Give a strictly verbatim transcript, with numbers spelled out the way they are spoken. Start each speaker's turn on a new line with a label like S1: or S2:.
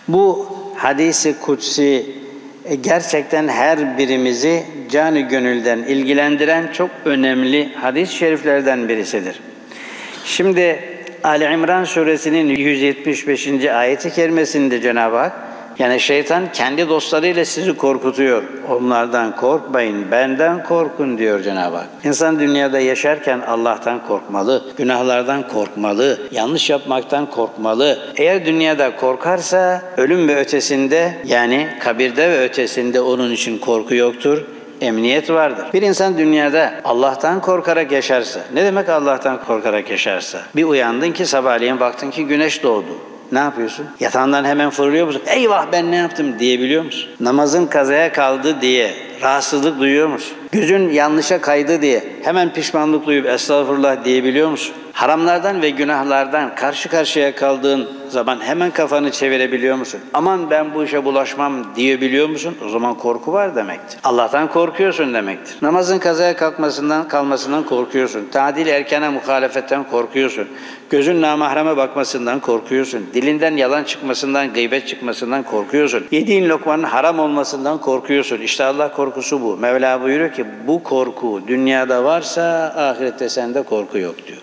S1: Bu hadis-i kutsi gerçekten her birimizi canı gönülden ilgilendiren çok önemli hadis-i şeriflerden birisidir. Şimdi Ali İmran suresinin yüz yetmiş beşinci ayeti kerimesinde Cenab-ı Hak, yani şeytan kendi dostlarıyla sizi korkutuyor. Onlardan korkmayın, benden korkun diyor Cenab-ı Hak. İnsan dünyada yaşarken Allah'tan korkmalı, günahlardan korkmalı, yanlış yapmaktan korkmalı. Eğer dünyada korkarsa ölüm ve ötesinde, yani kabirde ve ötesinde onun için korku yoktur. Emniyet vardır. Bir insan dünyada Allah'tan korkarak yaşarsa, ne demek Allah'tan korkarak yaşarsa? Bir uyandın ki sabahleyin baktın ki güneş doğdu. Ne yapıyorsun? Yatağından hemen fırlıyor musun? Eyvah ben ne yaptım diyebiliyor musun? Namazın kazaya kaldı diye rahatsızlık duyuyor musun? Gözün yanlışa kaydı diye hemen pişmanlık duyup estağfurullah diyebiliyor musun? Haramlardan ve günahlardan karşı karşıya kaldığın zaman hemen kafanı çevirebiliyor musun? Aman ben bu işe bulaşmam diyebiliyor musun? O zaman korku var demektir. Allah'tan korkuyorsun demektir. Namazın kazaya kalkmasından kalmasından korkuyorsun. Tadil erkene muhalefetten korkuyorsun. Gözün namahreme bakmasından korkuyorsun. Dilinden yalan çıkmasından, gıybet çıkmasından korkuyorsun. Yediğin lokmanın haram olmasından korkuyorsun. İşte Allah korkusu bu. Mevla buyuruyor ki bu korku dünyada varsa ahirette sende korku yok diyor.